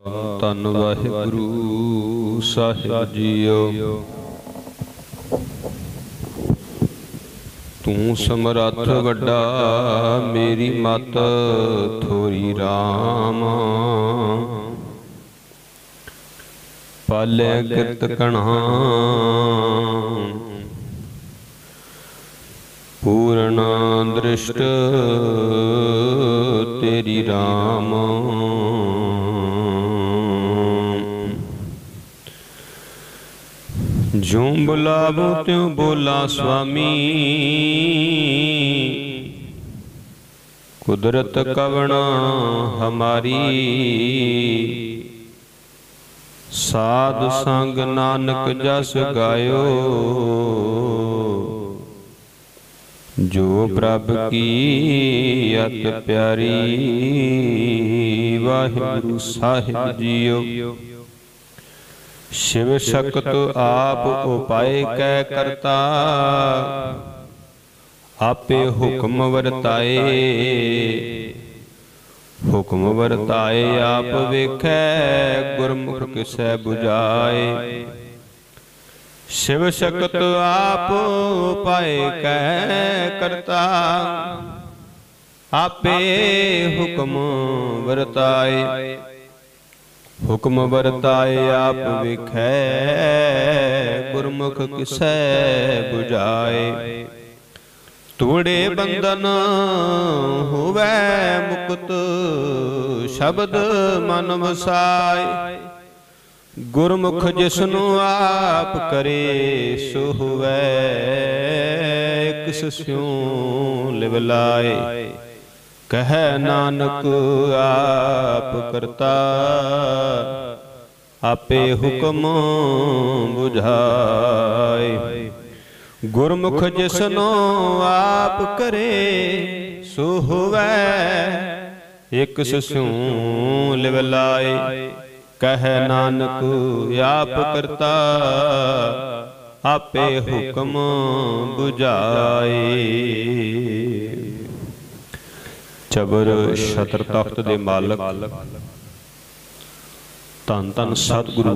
ਧੰਨ ਵਾਹਿਗੁਰੂ ਸਾਹਿਬ ਜੀਓ। ਤੂੰ ਸਮਰੱਥ ਵੱਡਾ ਮੇਰੀ ਮਤ ਥੋਰੀ ਰਾਮ। ਪਾਲੇ ਕਿਰਤ ਕਣਾ पूर्ण दृष्ट तेरी राम। जो बुलावो त्यों बोला स्वामी, कुदरत कवना हमारी। साध संग नानक जस गायो, जो प्रभ की अत प्यारी। वाहिगुरु साहिब जियो। शिव शक्त आप उपाय कै करता, आपे हुक्म वरताए। हुक्म वरताए आप वेखै, गुरमुख किसै बुझाए। शिव शक्त आप उपाय कै करता, आपे हुक्म वरताए। हुक्म वरताए आप विखै, गुरमुख किसै बुझाए। तोड़े बंधन होवै मुक्त, शब्द मन वसाए। गुरमुख जिसनु आप करे सो हुवै, किस स्यों लिव लाए। कह नानक आप करता, आपे हुक्म बुझाए। गुरमुख जिसनु आप करे सो हुवै, किस स्यों लिव लाए। कह नानक आप करता, आपे हुक्म बुझाए। चबर छत्र तख्त दे मालक धन धन सतगुरु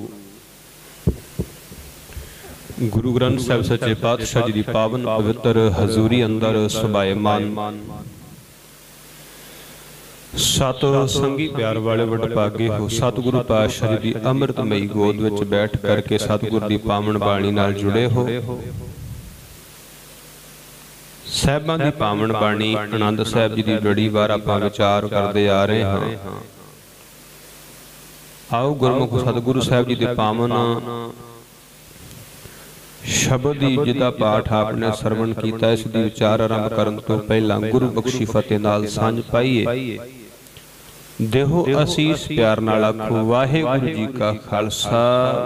गुरु ग्रंथ साहिब सच्चे पातशाह जी दी पावन पवित्र हजूरी अंदर सुभाएमान सत संगी प्यार वाले वडभागे हो। सतगुरु पातशाह जी दी अमृतमई गोद विच बैठ करके सतगुरु दी पावन बाणी नाल जुड़े हो। साहिबां दी पावन बाणी आनंद साहिब जी दी बड़ी वार आपां विचार करते आ रहे हां। आओ गुरमुख सतगुरु साहिब जी दे पावन शब्द दी जिदा पाठ आपने सरवण कीता, इस दी विचार आरंभ करन तो पहला गुरु बख्शी फतेह नाल सांझ पाईए। देहो असीस प्यार नाल आखो वाहिगुरु जी का खालसा,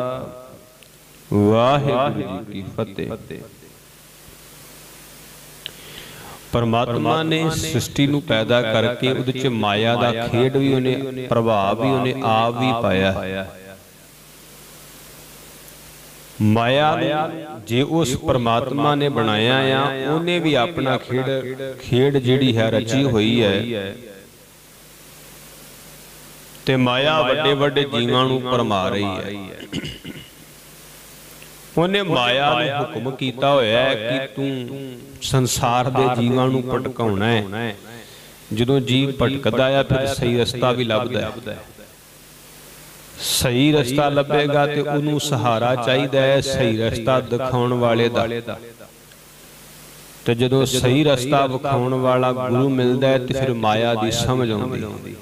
वाहिगुरु जी की फतेह। परमात्मा ने सृष्टि नूं पैदा करके उहदे च माया दा खेड भी उहने, प्रभाव भी उहने आप भी पाया। माया जे उस परमात्मा ने बनाया आ, उन्हें भी अपना खेड जिहड़ी है रची हुई है। ते माया वड्डे वड्डे जीवां नूं भरमा रही है। उन्हें माया नूं हुक्म कीता होया है कि तू संसार दे जीवां नूं भटकाउणा है। जदों जीव भटकदा है फिर सही रस्ता भी लभदा है। सही रस्ता लभेगा तो उन्होंने सहारा चाहिए है, सही रस्ता दिखाउण वाले दा। ते जदों सही रस्ता विखाउण वाला गुरु मिलता है तो फिर माया की समझ आउंदी।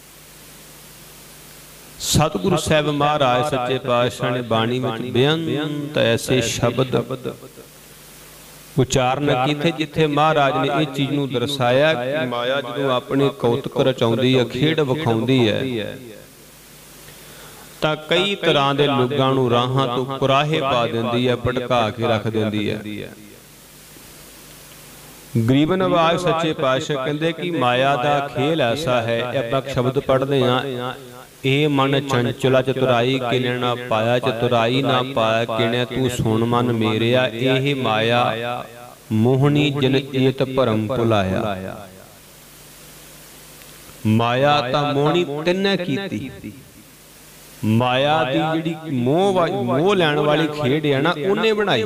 सतगुरु साहिब महाराज सच्चे पातशाह ने बाणी विच बेअंत ऐसे शब्द उचारण कीते जिथे महाराज ने इस चीज नूं दर्शाया कि माया जदों अपने कौतक रचाउंदी है, खेड विखाउंदी है, तां कई तरह के लोगों नूं राहां तो कुराहे पा दिंदी है, भटका के रख दिंदी है। गरीब नवाज सच्चे पातशाह कहंदे कि माया दा खेल ऐसा है। आपां शब्द पढ़दे हां, ए मन चंचला चतुराई किने ना पाया, चतुराई ना पाया किने तू सुन मन मेरिया। एह माया मोहनी जन एत भरम भुलाया। माया ता मोहनी तिन्ने कीती, माया दी जिहड़ी मोह लैण वाली खेड है ना उन्हें बनाई।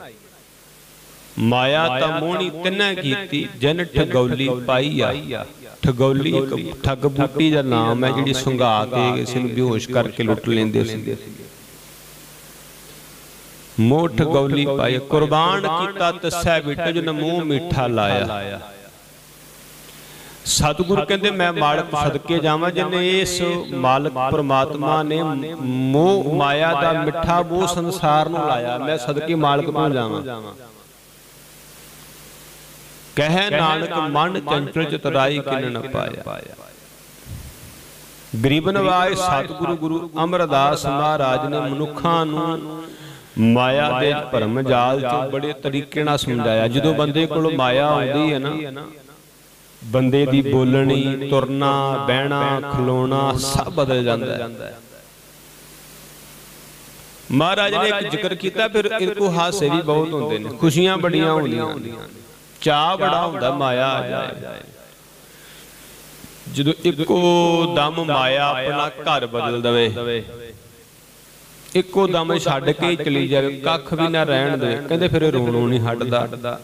माया तां मोहनी तिन्ने कीती जिन ठगौली पाई आ। ठगौली एक ठग बूटी दा नाम है जिहड़ी सुंघा के किसी नूं बेहोश करके लुट लैंदे सी। मोह ठगौली पाई कुर्बान कीता तस्सै बिट जिन मूँह मीठा लाया। सतगुरु कहते मैं मालक सदके जावां जिन्हें इस मालक परमात्मा ने मोह माया दा मिठा मोह संसार नूं लाया। मैं सदके मालक तो जावां। कह नानक मन चंचल चतुराई किन न पाया। गरीब नवाज सतगुरु गुरु अमरदास महाराज ने मनुखा नूं माया दे भरम जाल चों बड़े तरीके नाल समझाया। जदों बंदे कोल माया आउंदी है ना बंदे दी बोलनी तुरना बहना खलोना सब बदल जाता है। महाराज ने एक जिक्र किया फिर इनको हासे भी बहुत होंदे ने खुशियां बड़ियां होंदियां चाह बड़ा होंदा माया आ जाए। जदों इको दम माया अपना घर बदल दवे इको दम छड्ड के चली जाए कख भी ना रहन दे कहंदे फिर रोणों नहीं हटदा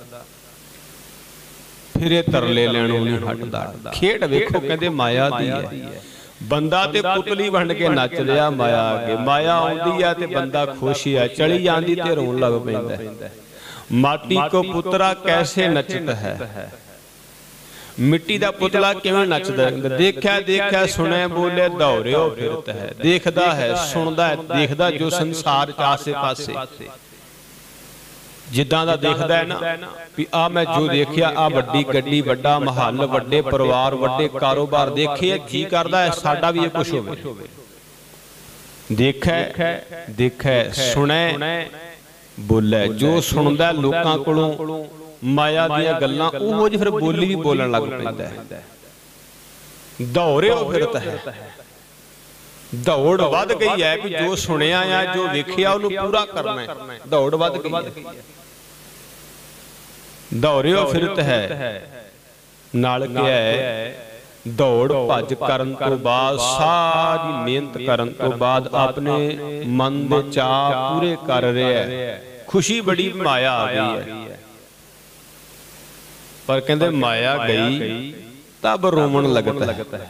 फिर तरले लैणों नहीं हटदा। खेड वेखो कहंदे माया दी है। बंदा ते पुतली बन के नच रहा माया अगे। माया आउंदी है ते बंदा खुश है चली जांदी ते रोण लग पैंदा है। माटी को पुतरा कैसे नचता है मिट्टी दा पुतला किवें नचदा है। देखा देखा सुने बोले दौड़ियो फिरता है। देखदा है सुनदा है देखदा जो संसार च आसे पासे जिद्दां दा देखदा है ना भी आ मैं जो देखिया आ वड्डी गड्डी वड्डा महल वड्डे परिवार वड्डे कारोबार देखे जी करदा है साडा भी ये कुछ होवे। देखै देखै सुने बोले जो सुनदा लोकां कोलों माया दियां गल्लां ओहो जी फिर बोली भी बोलण लग पैंदा है। दौड़ियो फिरता है दौड़ वध गई है कि जो सुनिया आ जो वेखिया उहनूं पूरा करना है। दौड़ वध गई है दौड़ियो फिरत है नाल क्या है दौड़ भज करन तो बाद सारी मेहनत करन तो बाद अपने मन दे चाह पूरे कर रहा है। खुशी बड़ी माया आ गई है पर कहंदे माया गई तब रोमन लगता है।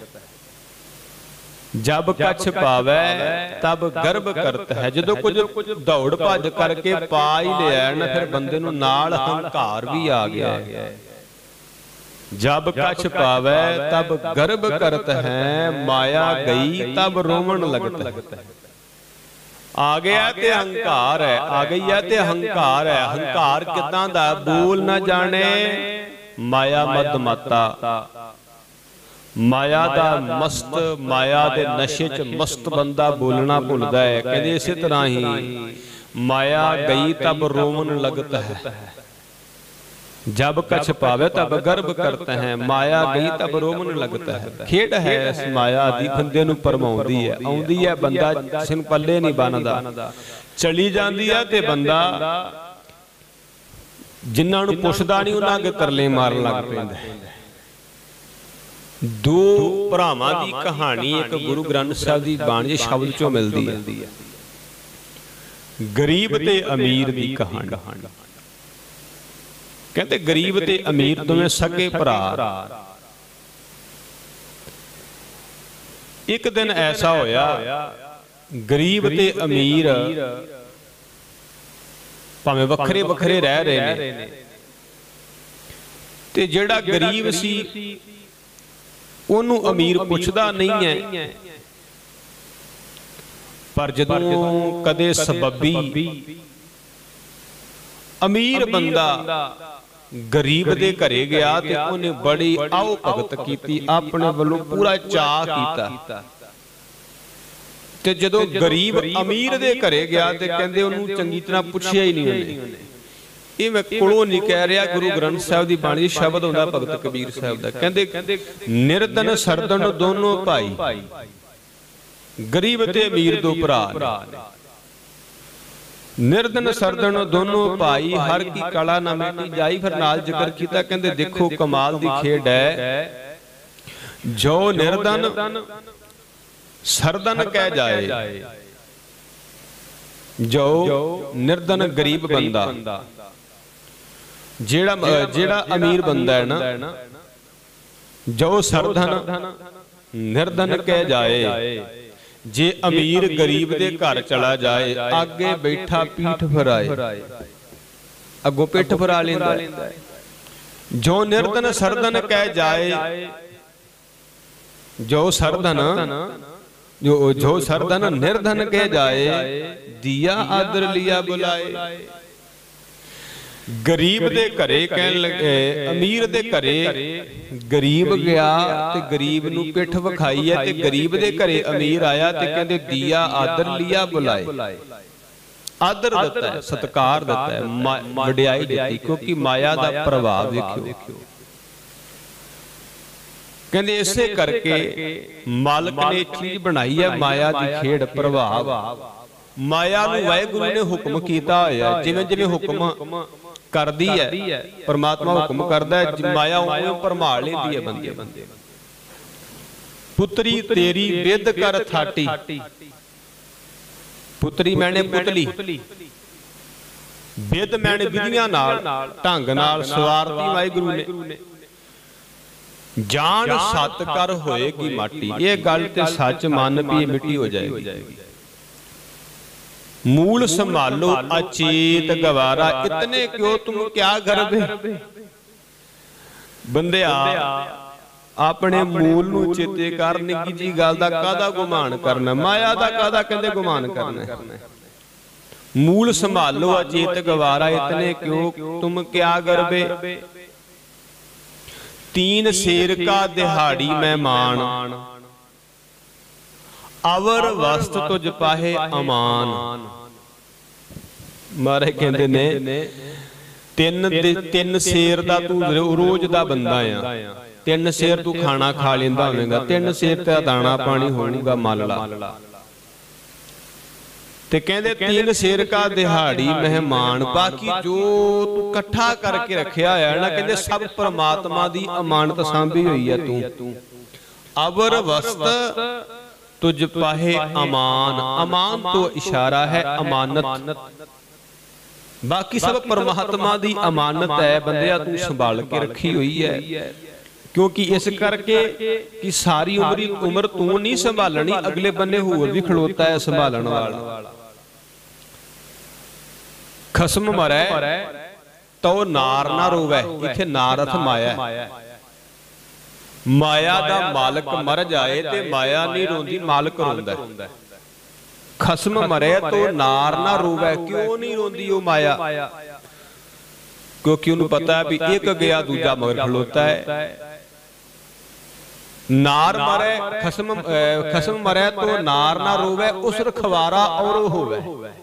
जब कछ पावे तब गर्व करता है। जदों कुछ दौड़ भज करके पा ही लिया ना फिर बंदे नूं नाल हंकार भी आ गया है। जब कछ पावे तब गर्व करता है माया गई तब रोमन लगता है। आ गया ते हंकार है आ गई है ते हंकार है। हंकार किदां दा बोल ना जाने माया मद माता माया दा मस्त माया दे नशे च मस्त बंदा बोलना भुलदा है। कहते इसी तरह ही माया गई तब रोमन लगता है। जब कछ पावे तब गर्व करता है माया गई तब रोमन लगता है। खेड है इस माया दी बंदे नूं परमाउंदी है आउंदी है बंदा सिन पल्ले नहीं बनदा चली जांदी है ते बंदा जिन्हां नूं पुछदा नहीं उन्हां अगे तरले मारन लग पैंदा है। दो भरावां दी कहानी एक गुरु ग्रंथ साहिब दी बाणी शब्द चों मिलदी है। गरीब ते अमीर दी कहानी। कहते गरीब ते अमीर दोवें सगे भरा। एक दिन ऐसा होया गरीब ते अमीर भावें वखरे वखरे रह रहे ने ते जिहड़ा गरीब सी ओनू अमीर पुछदा नहीं है पर जदों कदे सबबी अमीर बंदा गरीब दे घरे गया ते उन्हें बड़ी आओ भगत कीती अपने वालों पूरा चाह कीता ते जदों गरीब अमीर दे घरे गया ते कहंदे उन्हूं चंगी तरह पुछिया ही नहीं उन्हें। ये मैं कोलों नहीं कह रहा गुरु ग्रंथ साहिब दी बाणी शब्द होंदा भगत कबीर साहिब दा। कहंदे निर्धन सरदन दोनों भाई गरीब ते अमीर दो भरा। निर्धन सरदन दोनों भाई हर की कला ना मिटी जाई। फिर नाल जिक्र कीता कहंदे देखो कमाल दी खेड है जो निर्धन सरदन कह जाए जो निर्धन गरीब बंदा। जेड़ा अमीर बंदा है ना, जो सरधन निर्धन कह जाए। जे अमीर गरीब दे घर चला जाए, आगे बैठा पीठ फराए, अगों पिठ फरा लेंदा। जो निर्धन सरधन कह जाए, जो सरधन जो सरधन निर्धन कह जाए, दिया आदर लिया बुलाए। गरीब दे घरे कहन लगे, अमीर दे घरे गरीब गया ते गरीब नूं पिठ विखाई है, ते गरीब दे घरे अमीर आया ते कहंदे दिया आदर लिया बुलाए। आदर दिता है, सत्कार दिता है, वडियाई दिती, क्योंकि माया दा प्रभाव वेखियो। कहंदे इसे करके मालक ने चीज बनाई है, माया दी खेड़ प्रभाव। माया नूं वाहिगुरू ने हुक्म कीता होया, जिवें जिवें हुक्म करदी है, परमात्मा हुक्म करदा है, माया उवें भरमाल लेंदी है बंदे। पुत्री तेरी विद कर थाटी, पुत्री मैंने पुतली, विद मैंने विधियां नाल ढंग नाल सवारती वाहिगुरू ने। जान सत कर होएगी माटी, ये गल ते सच मन भी मिट्टी हो जाएगी। मूल संभालो अचेत गवारा, इतने क्यों तुम क्या गर्भे। बंदिया अपने मूल नूं चेते कर, निक्की जी गल दा कादा गुमान करना, माया दा कादा कहंदे गुमान करना। मूल संभालो अचेत गवारा, इतने क्यों तुम क्या गर्भे। तीन शेर का दिहाड़ी मेहमान, अवर वस्त तुझ पाहे अमान। मारे कहंदे ने तीन शेर दा तू रोज दा बंदा आ, तीन शेर तू खाना खा लेंदा होवेगा, तीन शेर तेरा दाना पानी होऊगा मालड़ा। ते कहंदे तीन शेर का दिहाड़ी मेहमान, बाकी जो तू इकट्ठा करके रखिया है ना, कहंदे सब परमात्मा दी अमानत सांभी हुई है तू। अवर वस्त तुझ पाहे अमान, अमान तो इशारा है अमानत, बाकी सब परमात्मा दी अमानत है। बंदिया तू संभाल के रखी हुई है, क्योंकि इस करके कि सारी उम्र तू नहीं संभालनी, अगले बन्ने होर भी खड़ोता है संभालने वाला। खसम मरै तो नार ना रोवै, इत्थे नार अर्थ माया। माया दा मालक मर जाए ते माया नहीं रोंदी, मालक रोंदा। खसम मरे तो नार ना रोवै, क्यों नहीं रोंदी वो माया, क्योंकि उन्हें पता है भी एक गया दूजा मगर खलोता है। नार मरे खसम मरे तो नार ना रोवै, उस रखवारा और होवै,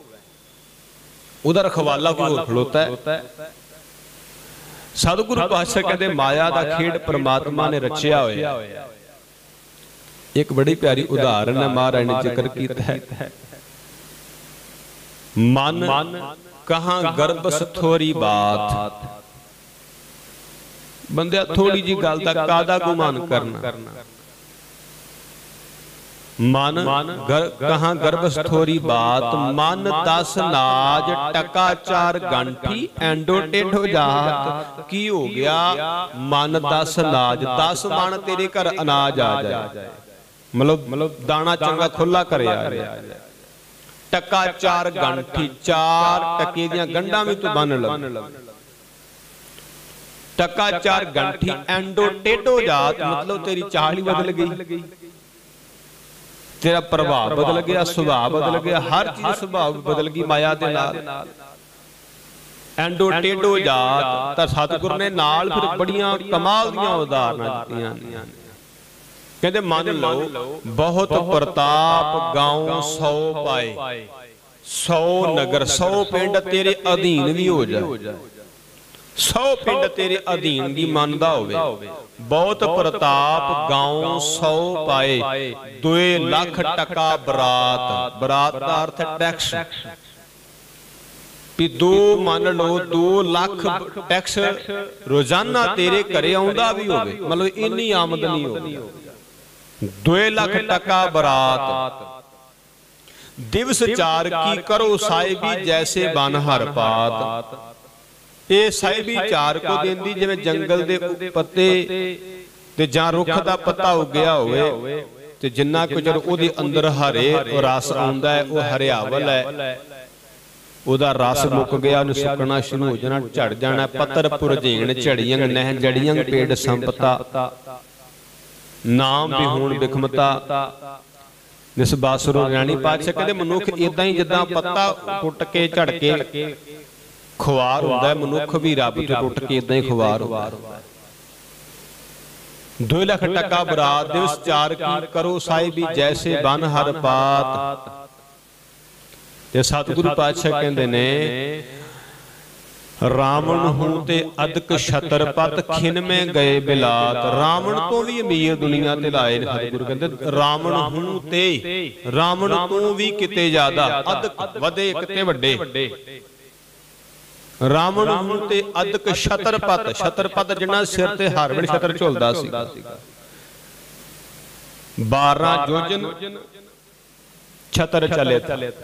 उधर रखवाला कोई और खलोता है। सतगुरु पातशाह कहते माया दा खेड परमात्मा ने रचिया होया। एक बड़ी प्यारी उदाहरण है महाराज ने जिक्र किया है। मन कहां गर्भस थोड़ी बात, बंदे थोड़ी जी गल दा कादा गुमान करना। मन कहां गर्भस थोड़ी बात, मन 10 नाज टका 4 गंठी एंडो टेढ़ो जात। की हो गया मन 10 नाज, 10 मन तेरे घर अनाज आ जाए, मतलब दाना चंगा खुला करे आ जाए। टका 4 गंठी, 4 टके दियां गंढां भी तू बन लग। टका 4 गंठी एंडो टेढ़ो जात, मतलब तेरी चाल ही बदल गई, तेरा प्रभाव बदल गया, सुभाव बदल गया, हर चीज सुभाव बदल गई माया दे नाल। एंडो टेढ़ो जात तां सतगुर ने नाल फिर बड़ियां कमाल दियां उदाहरणां दित्तियां। कहते मान लो बहुत प्रताप गांव 100 पाए, 100 नगर 100 पिंड तेरे अधीन भी हो जाए, 100 पिंड तेरे अधीन भी मनदा होवे। बहुत प्रताप गांव 100 पाए, 2 लाख टका बरात, बरात का अर्थ टैक्स। भी 2 मान लो 2 लाख टैक्स रोजाना तेरे घरे आउंदा भी होवे, मतलब इन्नी आमदनी होवे। 2 ਲੱਖ ਟਕਾ ਬਰਾਤ, ਦਿਵਸ 4 ਕੀ ਕਰੋ ਸਾਹਿਬੀ ਜੈਸੇ ਬਨ ਹਰ ਪਾਤ। ਇਹ ਸਾਹਿਬੀ 4 ਕੋ ਦਿੰਦੀ ਜਿਵੇਂ ਜੰਗਲ ਦੇ ਪੱਤੇ ਤੇ ਜਾਂ ਰੁੱਖ ਦਾ ਪੱਤਾ ਉੱਗਿਆ ਹੋਵੇ ਤੇ ਜਿੰਨਾ ਕੁ ਚਿਰ ਉਹਦੇ ਅੰਦਰ ਹਰੇ ਰਸ ਆਉਂਦਾ ਹੈ, ਉਹ ਹਰਿਆਵਲ ਹੈ, ਉਹਦਾ ਰਸ ਮੁੱਕ ਗਿਆ, ਉਹਨੂੰ ਸੁੱਕਣਾ ਸ਼ੁਰੂ ਹੋ ਜਾਣਾ, ਝੜ ਜਾਣਾ। ਪੱਤਰ ਪੁਰਜੇਣ ਝੜੀਆਂ ਨਹਿ ਜੜੀਆਂ ਪੇੜ ਸੰਪਤਾ, ਨਾਮ ਵਿਹੂਣ ਬਿਖਮਤਾ। ਜਿਸ ਬਾਸੁਰੋਂ ਰਾਣੀ ਪਾਤਸ਼ਾਹ ਕਹਿੰਦੇ ਮਨੁੱਖ ਇਦਾਂ ਹੀ ਜਿੱਦਾਂ ਪੱਤਾ ਟੁੱਟ ਕੇ ਝੜ ਕੇ ਖੁਆਰ ਹੁੰਦਾ, ਮਨੁੱਖ ਵੀ ਰੱਬ ਤੋਂ ਟੁੱਟ ਕੇ ਇਦਾਂ ਹੀ ਖੁਆਰ ਹੁੰਦਾ। 2 ਲੱਖ ਟਕਾ ਬਰਾਤ, ਦਿਵਸ 4 ਕੀ ਕਰੋ ਸਾਹਿਬੀ ਜੈਸੇ ਬਨ ਹਰ ਪਾਤ। ਤੇ ਸਤਿਗੁਰੂ ਪਾਤਸ਼ਾਹ ਕਹਿੰਦੇ ਨੇ ਰਾਵਣ ਹੂੰ ਤੇ ਅਦਕ ਛਤਰਪਤ ਖਿਨਮੇ ਗਏ ਬਿਲਾਤ। ਰਾਵਣ ਤੋਂ ਵੀ ਅਮੀਰ ਦੁਨੀਆ ਤੇ ਲਾਏ ਨੇ ਸਤਿਗੁਰੂ ਕਹਿੰਦੇ ਰਾਵਣ ਹੂੰ ਤੇ, ਰਾਵਣ ਤੋਂ ਵੀ ਕਿਤੇ ਜ਼ਿਆਦਾ, ਅਦਕ ਵਧੇ ਕਿਤੇ ਵੱਡੇ। ਰਾਵਣ ਹੂੰ ਤੇ ਅਦਕ ਛਤਰਪਤ, ਛਤਰਪਤ ਜਿਨ੍ਹਾਂ ਸਿਰ ਤੇ ਹਰ ਵੇਲੇ ਛਤਰ ਝੁਲਦਾ ਸੀ। 12 ਯੋਜਨ ਛਤਰ ਚਲੇ,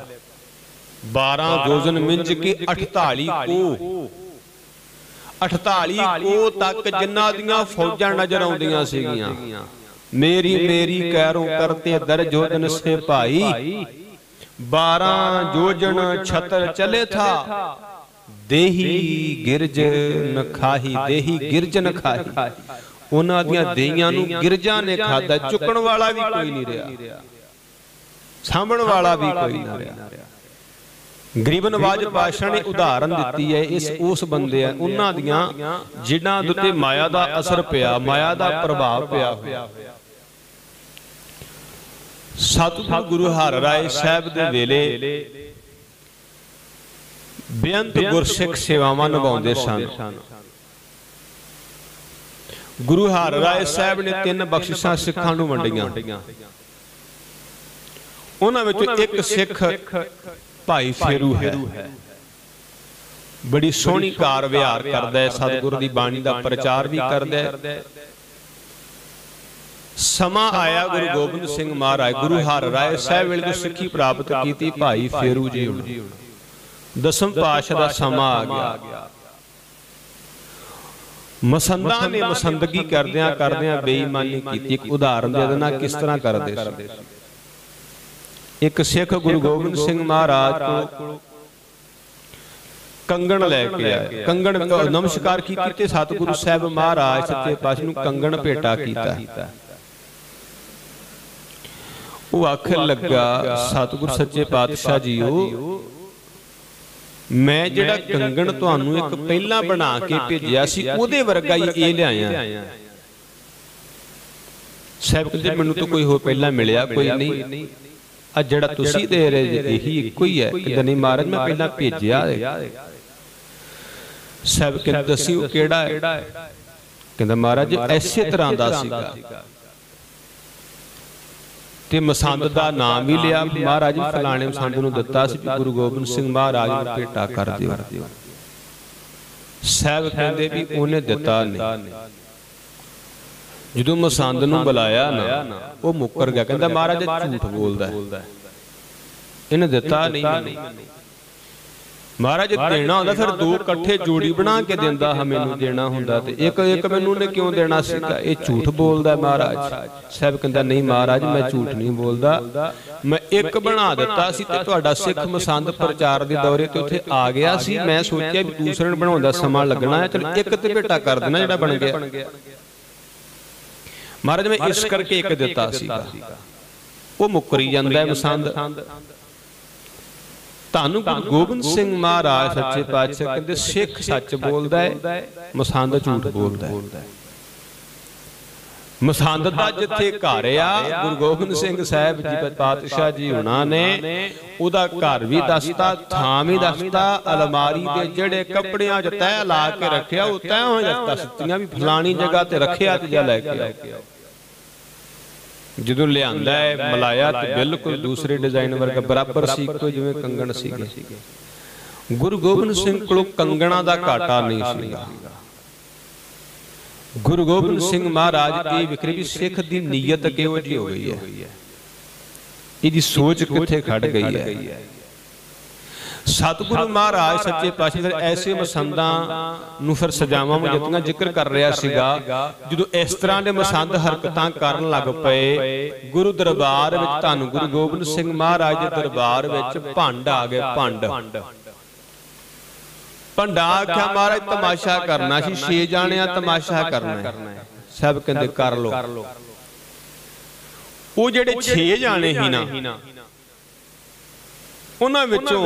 12 ਯੋਜਨ ਮਿੰਜ ਕੇ 48 ਕੋ, 48 ਕੋ ਤੱਕ ਜਿਨ੍ਹਾਂ ਦੀਆਂ ਫੌਜਾਂ ਨਜ਼ਰ ਆਉਂਦੀਆਂ ਸੀਗੀਆਂ। ਮੇਰੀ ਮੇਰੀ ਕਹਿਰੋਂ ਕਰਤੇ ਦਰ ਯੋਜਨ ਸੇ ਭਾਈ, 12 ਯੋਜਨ ਛਤਰ ਚਲੇ ਥਾ, ਦੇਹੀ ਗਿਰਜ ਨਖਾਹੀ, ਦੇਹੀ ਗਿਰਜ ਨਖਾਹੀ। ਉਹਨਾਂ ਦੀਆਂ ਦੇਹੀਆਂ ਨੂੰ ਗਿਰਜਾਂ ਨੇ ਖਾਦਾ, ਚੁੱਕਣ ਵਾਲਾ ਵੀ ਕੋਈ ਨਹੀਂ ਰਿਹਾ, ਸਾਂਭਣ ਵਾਲਾ ਵੀ ਕੋਈ ਨਾ ਰਿਹਾ। ਗਰੀਬ ਨਵਾਜ ਪਾਤਸ਼ਾਹ ਨੇ ਉਦਾਹਰਨ ਦਿੱਤੀ ਹੈ ਇਸ ਉਸ ਬੰਦੇ ਆ ਉਹਨਾਂ ਦੀਆਂ ਜਿਨ੍ਹਾਂ ਦੇ ਉੱਤੇ ਮਾਇਆ ਦਾ ਅਸਰ ਪਿਆ, ਮਾਇਆ ਦਾ ਪ੍ਰਭਾਵ ਪਿਆ ਹੋਇਆ। ਸਤਿਗੁਰੂ ਗੁਰੂ ਹਰਿ ਰਾਏ ਸਾਹਿਬ ਦੇ ਵੇਲੇ ਬੇਅੰਤ ਗੁਰਸਿੱਖ ਸੇਵਾਵਾਂ ਨਿਭਾਉਂਦੇ ਸਨ। ਗੁਰੂ ਹਰਿ ਰਾਏ ਸਾਹਿਬ ਨੇ 3 ਬਖਸ਼ਿਸ਼ਾਂ ਸਿੱਖਾਂ ਨੂੰ ਵੰਡੀਆਂ। ਉਹਨਾਂ ਵਿੱਚੋਂ ਇੱਕ ਸਿੱਖ ਭਾਈ ਫੇਰੂ ਹੈ, ਬੜੀ ਸੋਹਣੀ ਕਾਰ ਵਿਹਾਰ ਕਰਦਾ ਹੈ, ਸਤਿਗੁਰੂ ਦੀ ਬਾਣੀ ਦਾ ਪ੍ਰਚਾਰ ਵੀ ਕਰਦਾ ਹੈ। ਸਮਾਂ ਆਇਆ ਗੁਰੂ ਗੋਬਿੰਦ ਸਿੰਘ ਮਹਾਰਾਜ ਗੁਰੂ ਹਰਿ ਰਾਏ ਸਾਹਿਬ ਵੇਲੇ ਸਿੱਖੀ ਪ੍ਰਾਪਤ ਕੀਤੀ ਭਾਈ ਫੇਰੂ ਜੀ ਹੁਣ। 10ਵੇਂ ਪਾਤਸ਼ਾਹ ਦਾ ਸਮਾਂ ਆ ਗਿਆ। ਮਸੰਦਾਂ ਨੇ ਮਸੰਦਗੀ ਕਰਦਿਆਂ ਕਰਦਿਆਂ ਬੇਈਮਾਨੀ ਕੀਤੀ। ਇੱਕ ਉਦਾਹਰਨ ਦੇ ਦੇਣਾ ਕਿਸ ਤਰ੍ਹਾਂ ਕਰਦੇ ਸੀ। ਇੱਕ ਸਿੱਖ ਗੁਰੂ ਗੋਬਿੰਦ ਸਿੰਘ ਮਹਾਰਾਜ ਕੋਲ ਕੰਗਣ ਲੈ ਕੇ ਆਇਆ, ਕੰਗਣ ਨਮਸਕਾਰ ਕੀਤੀ ਤੇ ਸਤਿਗੁਰੂ ਸਾਹਿਬ ਮਹਾਰਾਜ ਸੱਚੇ ਪਾਤਸ਼ਾਹ ਨੂੰ ਕੰਗਣ ਭੇਟਾ ਕੀਤਾ। ਉਹ ਆਖਣ ਲੱਗਾ ਸਤਿਗੁਰੂ ਸੱਚੇ ਪਾਤਸ਼ਾਹ ਜੀਓ, ਮੈਂ ਜਿਹੜਾ ਕੰਗਣ ਤੁਹਾਨੂੰ ਇੱਕ ਪਹਿਲਾਂ ਬਣਾ ਕੇ ਭੇਜਿਆ ਸੀ ਉਹਦੇ ਵਰਗਾ ਹੀ ਇਹ ਲਿਆਇਆ। ਸਾਹਿਬ ਕਹਿੰਦੇ ਮੈਨੂੰ ਤਾਂ ਕੋਈ ਹੋਰ ਪਹਿਲਾਂ ਮਿਲਿਆ ਕੋਈ ਨਹੀਂ, ਆ ਜਿਹੜਾ ਤੁਸੀਂ ਦੇ ਰਹੇ ਜੇ ਇਹੀ ਇੱਕੋ ਹੀ ਹੈ। ਕਹਿੰਦਾ ਨਹੀਂ ਮਹਾਰਾਜ ਮੈਂ ਪਹਿਲਾਂ ਭੇਜਿਆ ਹੈ। ਸਾਹਿਬ ਕਹਿੰਦੇ ਦੱਸੀ ਉਹ ਕਿਹੜਾ ਹੈ? ਕਹਿੰਦਾ ਮਹਾਰਾਜ ਐਸੇ ਤਰ੍ਹਾਂ ਦਾ ਸੀਗਾ ਤੇ ਮਸੰਦ ਦਾ ਨਾਮ ਵੀ ਲਿਆ। ਮਹਾਰਾਜ ਫਲਾਣੇ ਮਸੰਦ ਨੂੰ ਦਿੱਤਾ ਸੀ ਗੁਰੂ ਗੋਬਿੰਦ ਸਿੰਘ ਮਹਾਰਾਜ ਨੂੰ ਭੇਟਾ ਕਰ ਦਿਓ। ਸਾਹਿਬ ਕਹਿੰਦੇ ਵੀ ਉਹਨੇ ਦਿੱਤਾ ਨਹੀਂ। ਜਦੋਂ ਮਸੰਦ ਨੂੰ ਬੁਲਾਇਆ ਨਾ ਉਹ ਮੁੱਕਰ ਗਿਆ, ਕਹਿੰਦਾ ਮਹਾਰਾਜ ਝੂਠ ਬੋਲਦਾ, ਇਹਨੇ ਦਿੱਤਾ ਨਹੀਂ। ਮਹਾਰਾਜ ਦੇਣਾ ਹੁੰਦਾ ਫਿਰ 2 ਇਕੱਠੇ ਜੋੜੀ ਬਣਾ ਕੇ ਦਿੰਦਾ, ਮੈਨੂੰ ਦੇਣਾ ਹੁੰਦਾ ਤੇ ਇੱਕ ਮੈਨੂੰ ਨੇ ਕਿਉਂ ਦੇਣਾ ਸੀਗਾ? ਇਹ ਝੂਠ ਬੋਲਦਾ ਮਹਾਰਾਜ। ਸਾਹਿਬ ਕਹਿੰਦਾ ਨਹੀਂ ਮਹਾਰਾਜ ਮੈਂ ਝੂਠ ਨਹੀਂ ਬੋਲਦਾ, ਮੈਂ ਇੱਕ ਬਣਾ ਦਿੱਤਾ ਸੀ ਤੇ ਤੁਹਾਡਾ ਸਿੱਖ ਮਸੰਦ ਪ੍ਰਚਾਰ ਦੇ ਦੌਰੇ ਤੇ ਉੱਥੇ ਆ ਗਿਆ ਸੀ। ਮੈਂ ਸੋਚਿਆ ਵੀ ਦੂਸਰੇ ਨੂੰ ਬਣਾਉਣ ਦਾ ਸਮਾਂ ਲੱਗਣਾ ਹੈ, ਚਲ ਇੱਕ ਤੇ ਭੇਟਾ ਕਰ ਦੇਣਾ ਜਿਹੜਾ ਬਣ ਗਿਆ। ਮਹਾਰਾਜ ਮੈਂ ਇਸ ਕਰਕੇ ਇੱਕ ਦਿੱਤਾ ਸੀਗਾ। ਉਹ ਮੁੱਕਰੀ ਜਾਂਦਾ ਹੈ ਮਸੰਦ। ਤੁਹਾਨੂੰ ਗੁਰੂ ਗੋਬਿੰਦ ਸਿੰਘ ਮਹਾਰਾਜ ਸੱਚੇ ਪਾਤਸ਼ਾਹ ਕਹਿੰਦੇ ਸਿੱਖ ਸੱਚ ਬੋਲਦਾ ਹੈ, ਮਸੰਦ ਝੂਠ ਬੋਲਦਾ ਹੈ। ਮਸੰਦ ਦਾ ਜਿੱਥੇ ਘਰ ਆ ਗੁਰੂ ਗੋਬਿੰਦ ਸਿੰਘ ਸਾਹਿਬ ਜੀ ਪਾਤਸ਼ਾਹ ਜੀ ਹੁਣਾਂ ਨੇ ਉਹਦਾ ਘਰ ਵੀ ਦੱਸਤਾ, ਥਾਂ ਵੀ ਦੱਸਤਾ। ਅਲਮਾਰੀ ਦੇ ਜਿਹੜੇ ਕੱਪੜਿਆਂ 'ਚ ਤਹਿ ਲਾ ਕੇ ਰੱਖਿਆ ਉਹ ਤਹਿ ਹੋ ਜਾਂਦਾ ਸੱਚੀਆਂ ਵੀ ਫਲਾਣੀ ਜਗ੍ਹਾ ਤੇ ਰੱਖਿਆ ਤੇ ਜਾ ਲੈ ਕੇ ਆਓ। ਜਦੋਂ ਲਿਆਂਦਾ ਹੈ ਮਲਾਇਆ ਤੇ ਬਿਲਕੁਲ ਦੂਸਰੇ ਡਿਜ਼ਾਈਨ ਵਰਗਾ ਬਰਾਬਰ ਸੀ, ਇੱਕੋ ਜਿਵੇਂ ਕੰਗਣ ਸੀਗੇ। ਗੁਰੂ ਗੋਬਿੰਦ ਸਿੰਘ ਕੋਲ ਕੰਗਣਾ ਦਾ ਘਾਟਾ ਨਹੀਂ ਸੀਗਾ। गुरु गोबिंद सिंह महाराज ये विखरे भी सिख की नीयत किहो जी हो गई है, इसकी सोच किथे खड़ गई है। सतगुरु महाराज सच्चे पातशाह फिर ऐसे मसंदां नूं फिर सजावां मुजत्तियां जिक्र कर रहा सीगा। जदों इस तरह के मसंद हरकतां करन लग पए, गुरु दरबार विच धन गुरु गोबिंद सिंह महाराज के दरबार विच भंड आ गए। भंडा आख्या महाराज तमाशा करना सी, 6 जाणिया तमाशा करना है। सब कहंदे कर लो। वो जिहड़े 6 जाणे ही ना, उन्हां विचों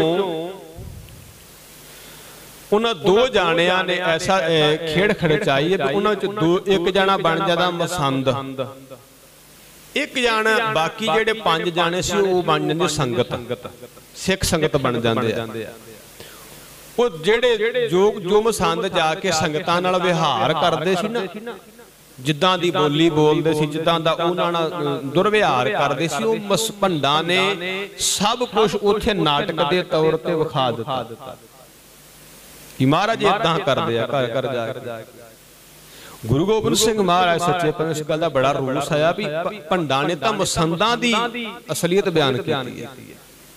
उन्हां 2 जाणियां ने ऐसा खेड़ खड़चाई है कि उन्हां विच 2 एक जाना बन जादा मसंद, एक जाना बाकी जिहड़े 5 जाने सी वो बन जांदे संगत, सिख संगत बन जांदे आ। वो जेड़े जो मसंद जाके संगतां नाल विहार करदे सी ना, जिद्दां दी बोली बोलदे सी, जिद्दां दा उन्हां नाल दुर्व्यवहार करदे सी, वो भंडां ने सब कुछ उत्थे नाटक दे तौर ते विखा दित्ता कि महाराज इदां करदे आ घर घर जाके। गुरु गोबिंद सिंह महाराज सच्चे पातशाह इस गल दा बड़ा रूस आया भी भंडां ने तां मसंदां दी असलियत बयान कीती है।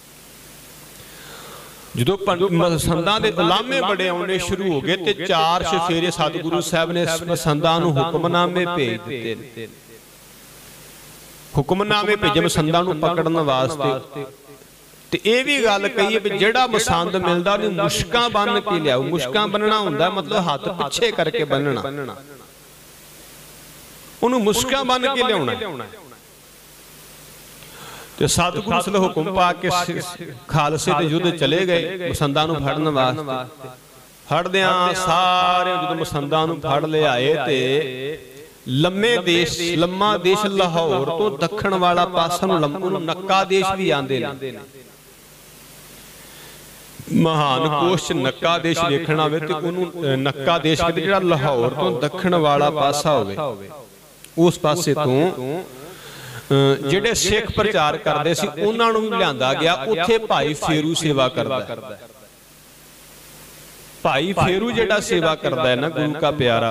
जो मसंदां दे उलामे बड़े आने शुरू हो गए, 4 चफेरे सतगुरु साहब ने मसंदां नूं हुक्मनामे भेज दिते। हुक्मनामे भेजे मसंदां नूं पकड़न वास्ते। ते ये भी गल कही भी जिहड़ा मसंद मिलदा उहनूं मुश्कां बन के लियाओ। मुश्कां बनना हुंदा मतलब हाथ पिछे करके बनना, उहनूं मुश्कां बन के लियाउणा। ते सतगुरु सल हुक्म पा के खालसे दे युद्ध चले गए मसंदां नूं फड़न वास्ते। फड़दियां सारे जदों मसंदां नूं फड़ लिआए ते लम्मा देश लाहौर तो दक्षिण वाला पासा नूं नक्का देश भी आंदे ने। महान कोश नक्का देश देखना होवे ते उहनूं नक्का देश कहंदे, जिहड़ा लाहौर तो दक्षिण वाला पासा होवे उस पासे तो जिहड़े सिख प्रचार करते सी उन्हां नूं भी लिआंदा गया। उत्थे भाई फेरू सेवा करदा। भाई फेरू जिहड़ा सेवा करदा है ना गुरु का प्यारा,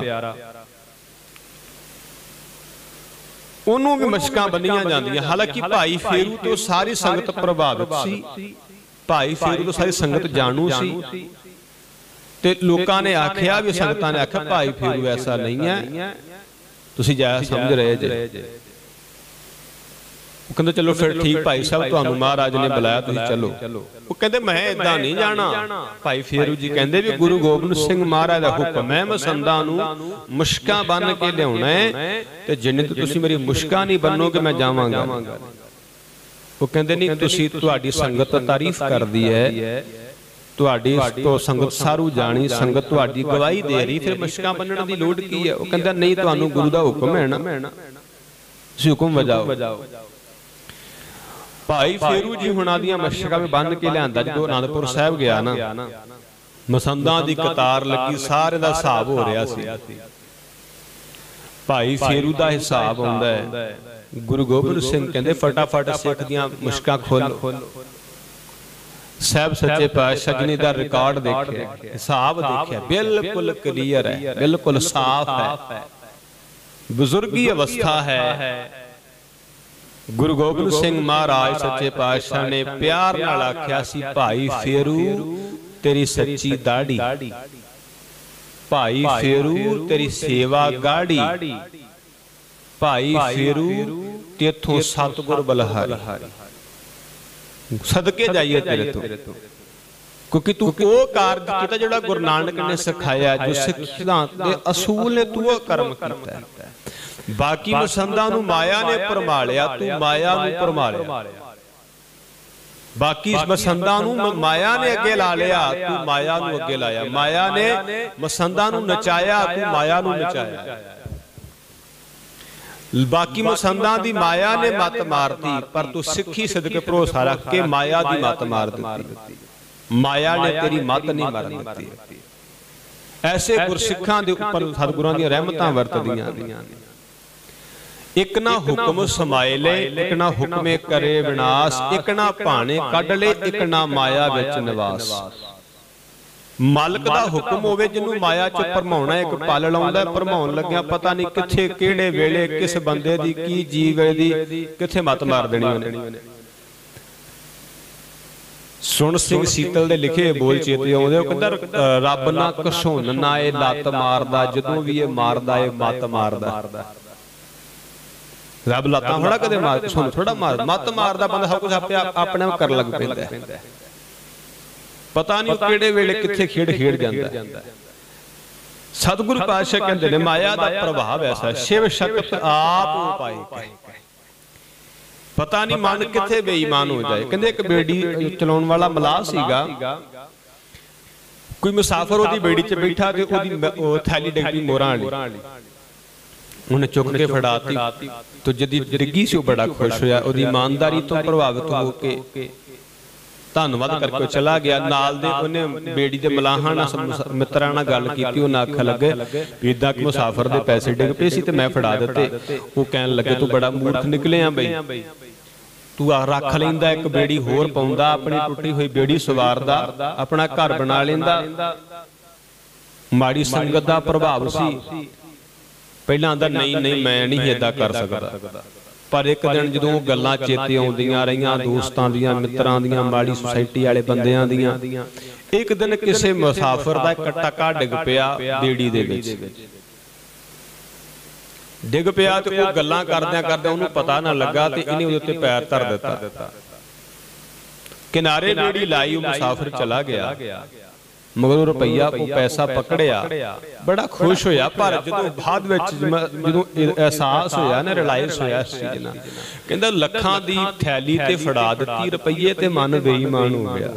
उन्होंने भी मशकां बन्नियां जांदियां। हालांकि भाई फेरू तो सारी संगत प्रभावित सी, भाई फेरू तो सारी संगत जानू सी। ते लोकां ने आख्या भी संगतां ने आख्या भाई फेरू ऐसा नहीं है, तुसीं जायज़ समझ रहे जे। वो कहते चलो फिर ठीक भाई साहब तुहानूं महाराज ने बुलाया तुसीं चलो। वो कहते मैं इदां नहीं जाना। भाई फेरू जी कहते भी गुरु गोबिंद सिंह महाराज दा हुक्म है मसंदां नूं मुश्कां बन के लिआउणा है, ते जिन्ने तक तुसीं मेरी मुश्कां नहीं बन्नोगे मैं जावांगा। वो कहते नहीं तुसीं तुहाडी संगत तारीफ करदी है, तुहाडी तो संगत सारू जानी, संगत तुहाडी गवाही दे रही, फिर मुश्कां बन्नण दी लोड़ की है। वो कहंदा नहीं तुहानूं गुरु दा हुक्म है ना, तुसीं हुक्म वजाओ। भाई फेरू जी हुणां दियां मशकां भी बन के लिआंदा। जो आनंदपुर साहिब गया ना, मसंदां दी कतार लगी, सारे दा हिसाब हो रहा सी। भाई फेरू दा हिसाब आउंदा है। गुरु गोबिंद सिंह कहंदे फटाफट सिख दियां मुश्कां खोलो। साहब सच्चे पातशाह जी ने दा रिकॉर्ड देखिया, हिसाब देखिया, बिल्कुल क्लियर है, बिल्कुल साफ है, बुजुर्गी अवस्था है। गुरु गोबिंद सिंह महाराज सच्चे पातशाह ने प्यार नाल आख्या सी भाई फेरू तेरी सच्ची दाढ़ी, भाई फेरू तेरी सेवा गाड़ी, भाई फेरू तेथों सतगुर बलहारी, सदके जाइए तेरे तो, क्योंकि तू वो कार्य कीता जिहड़ा गुरु नानक ने सिखाया, जो सिख सिद्धांत दे असूल ने तू वो कर्म कीता है। बाकी मसंदां नूं माया ने भरमालिया, तू माया नूं भरमालिया। बाकी मसंदां नूं माया ने अगे ला लिया, तू माया नूं अगे लाया। माया ने मसंदां नूं नचाया, तू माया नूं नचाया। बाकी मसंदां दी माया ने मत मारती, पर तू सिੱਖੀ सदके भरोसा रख के माया दी मत मार दित्ती। माया ने तेरी मत नहीं मार दित्ती। ऐसे गुरसिखां दे उपर सतगुरां दी रहमतां वरतदियां। एक ना हुक्म समाए ले, एक ना हुक्मे करे विनाश, एक ना भाने कढ ले, एक ना माया विच निवास। मालिक दा हुक्म होवे जिन्नू माया च भरमाउणा, एक पल लाउंदा भरमाउण लग्या पता नहीं किथे किहड़े वेले किस बंदे दी की जीव दी किथे मत मार देनी उन्हें। सुन सिंह सीतल दे लिखे बोल चेते आउंदे, ओ कहंदा रब ना घसुन ना ए लत मारदा, जदों भी ये मारदा ए मत मारदा। रब लत्तां थोड़ा कदे मार घसुन थोड़ा मार मत मारदा, बंदा सब कुछ आपे अपने आप कर लग पैंदा है, पता नहीं किहड़े वेले किथे खेड़ खेड़ जांदा। सतगुरु पातशाह कहंदे ने माया दा प्रभाव ऐसा है, शिव शक्ति आप उपाय कै, पता नहीं मन किथे बेईमान हो जाए। कहंदे एक बेड़ी चलाउण वाला मलाह सीगा, कोई मुसाफिर ओदी बेड़ी च बैठा ते ओदी थैली डिग पई मोरां वाली, उन्हें चुक के फड़ाती तो जदी डिग्गी से बड़ा खुश होया, ओदी ईमानदारी तो प्रभावित होके धन्नवाद करके चला गया। नाल दे उन्हें बेड़ी दे मलाहां नाल मित्रां नाल गल कीती, उन्हें आखण लगे भी इदां कि मुसाफिर दे पैसे डिग पे सी ते मैं फड़ा दित्ते। वो कहण लगे तू बड़ा मूर्ख निकलिया बई, तू रख लैंदा एक बेड़ी होर पाउंदा, अपनी टुटी हुई बेड़ी सवारदा, अपना घर बना लैंदा। माड़ी संगत दा प्रभाव सी, पहलां आंदा नहीं नहीं मैं नहीं इदां कर सकदा, पर एक दिन जदों गल्लां चेते आउंदियां रहियां दोस्तां दियां मित्रां दियां माड़ी सोसाइटी वाले बंदियां दियां, एक दिन किसी मुसाफिर दा एक टका डिग पिया बेड़ी दे विच, डिग पिया ते ओह गल्लां करदियां करदियां उहनूं पता ना लगा ते इहने उहदे उत्ते पैर धर दित्ता। किनारे बेड़ी लाई, मुसाफिर चला गया, मगर रुपया वो पैसा पकड़िया, बड़ा खुश होया। पर जदों बाद विच जदों एहसास होया ना, रियलाइज होया इस चीज़ नाल, कहंदा लखां दी थैली ते फड़ा दित्ती रुपये ते मन बेईमान हो गया।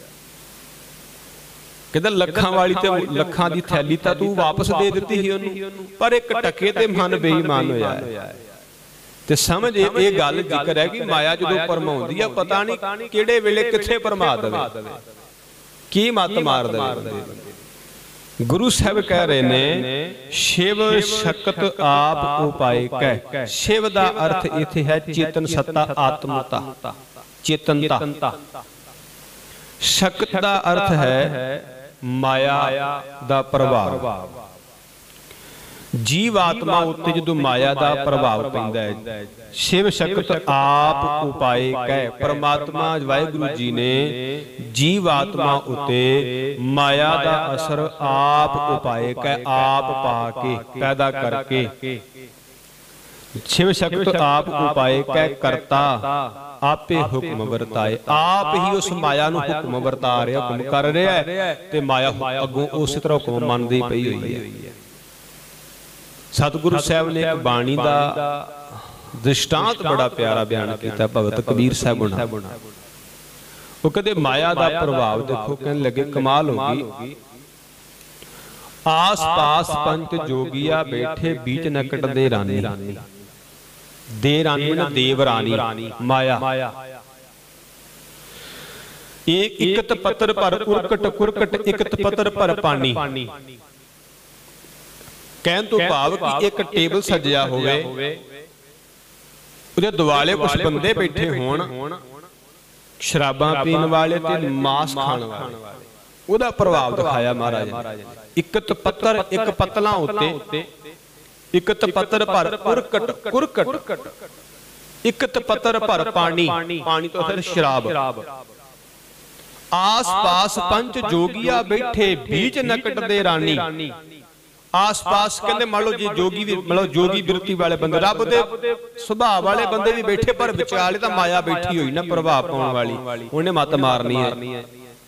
कहंदा लखां वाली ते लखां दी थैली तां तू वापस दे दित्ती ही ओनूं, पर एक टके ते मन बेईमान होया ते समझ ये गल जिक्र है कि माया जदों भरमाउंदी है, पता नहीं किहड़े वेले किथे भरमा देवे, की मत मार दे। गुरु साहब कह रहे ने शिव शक्त आप उपाय कै। शिव दा अर्थ इथे है चेतन सत्ता, आत्मता, चेतनता। शक्त दा अर्थ है माया दा प्रभाव। जीव आत्मा उत्ते जदों माया दा प्रभाव पैंदा है, शिव शक्त आप उपाय कै। परमात्मा वाहिगुरु जी ने जीव आत्मा उत्ते माया दा असर आप उपाय कै, आप पाके पैदा करके। शिव शक्त आप उपाय कै करता, आपे हुक्म वरताए। आप ही उस माया नूं हुक्म वरता रहा, हुक्म कर रहा है ते माया अगों उस तरह हुक्म मनदी पई होई है। सतगुरु साहब ने एक बाणी दा दृष्टांत बड़ा प्यारा बयान किया, भगत कबीर साहब ने। वो कहते माया दा प्रभाव देखो, कहने लगे कमाल होगी। आस पास पंच जोगिया बैठे बीच नकट दे रानी, दे रानी ने देवरानी माया। एक इकत पत्थर पर उरकट कुरकट, इकत पत्थर पर पानी। कहन तो भाव कि एक टेबल सजिया होवे, उहदे दुआले कुछ बंदे बैठे होण, शराबां पीण वाले ते मांस खाण वाले। उहदा प्रभाव दिखाया महाराज ने। इकत पत्थर, एक पत्तलां उत्ते इकत पत्थर पर उरकट कुरकट, इकत पत्थर पर पानी, पानी तो फिर शराब। आस पास पंच जोगिया बैठे बीच नकट दे रानी। आस पास कहते मान लो जी जोगी भी, मतलब जोगी बिरती वाले बंदे, रब दे सुभाव वाले बंदे भी बैठे, पर विचाले तां माया बैठी हुई ना प्रभाव पाउण वाली, उन्हें मत मारनी है।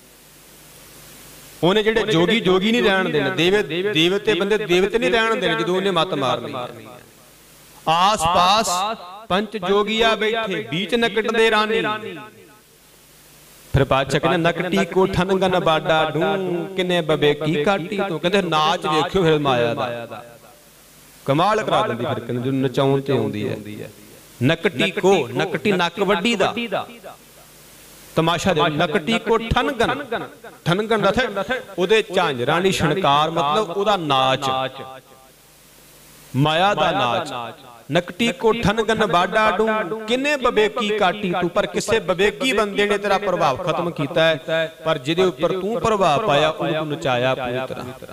उन्हें जेडे जोगी जोगी नहीं रहन देने, देवते बंदे देवते नहीं रहन देने, जदों उन्हें मत मारनी है। आस पास पंच जोगिया बैठे बीच नकट दे रानी। फिर पातशाह कहते नकटी को ठनगन बाडा ढूं, किने बबे की काटी तो। कहते नाच वेखियो फिर माया दा, कमाल करा दिंदी। फिर कहते जो नचाउण ते आउंदी है। नकटी को, नकटी नक वड्डी दा तमाशा दे, नकटी को ठनगन, ठनगन दा थे ओदे झांजरां दी छणकार, मतलब ओदा नाच, माया दा नाच। नकटी कोठन गन बाडा डू किन्ने बवेकी काटी तू, पर किसे बवेकी बंदे ने तेरा प्रभाव खत्म किया है, पर जिहदे उपर तू प्रभाव पाया उन्हें नचाया पूरी तरह।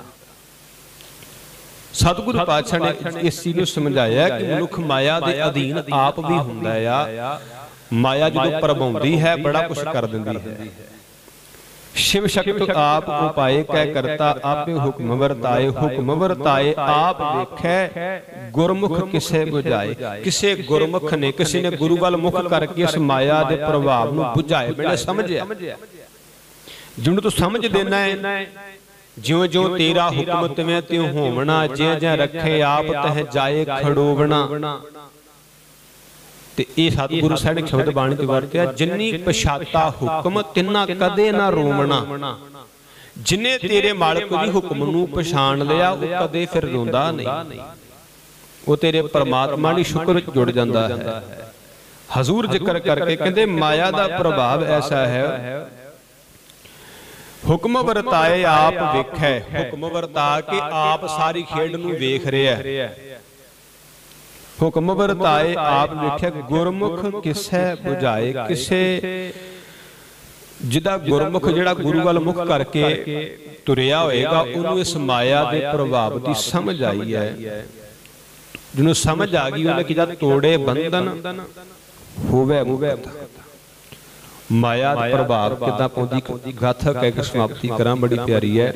सतगुरु पातशाह ने इस चीज को समझाया कि मनुख माया के अधीन आप भी हुंदा है। माया जो प्रभाउंदी है बड़ा कुछ कर दिंदी है। शिव शक्त आप उपाय कह करता, आपे हुक्म वरताए, हुक्म वरताए आप देखे, गुरमुख किसे बुझाए। किसे गुरमुख ने, किसी ने गुरु वाल मुख करके इस माया के प्रभाव नूं बुझाए, मैंने समझिया। जिन्होंने तू समझ देना है, ज्यों ज्यों तेरा हुक्म तिवें त्यों होवना, जे जे रखे आप तह जाए खड़ोवना। ते ये सतगुरु साहब ने शब्द बाणी च वरतिया, जिन्नी पछाता हुक्म तिन्ना कदे ना रोवना। जिन्हें तेरे मालिक दी हुक्म नूं पछाण लिया वो कदे फिर रोंदा नहीं, वो तेरे परमात्मा दी शुक्र जुड़ जांदा है। हजूर जिक्र करके कहंदे माया दा प्रभाव ऐसा है, हुक्म वरताए आप वेखै, हुक्म वरता के आप सारी खेड नूं वेख रहा है। हुक्म वरताए आप वेख्या, गुरमुख किसे बुझाए। किसे जिदा गुरमुख जिहड़ा गुरु वाल मुख करके तुरिया होएगा, उन्होंने इस माया के प्रभाव की समझ आई है। जिन्होंने समझ आ गई उन्हें किया तोड़े बंधन होवे मुक्त। माया का प्रभाव कितना पहुंची, गाथा कह के समाप्ति करा, बड़ी प्यारी है।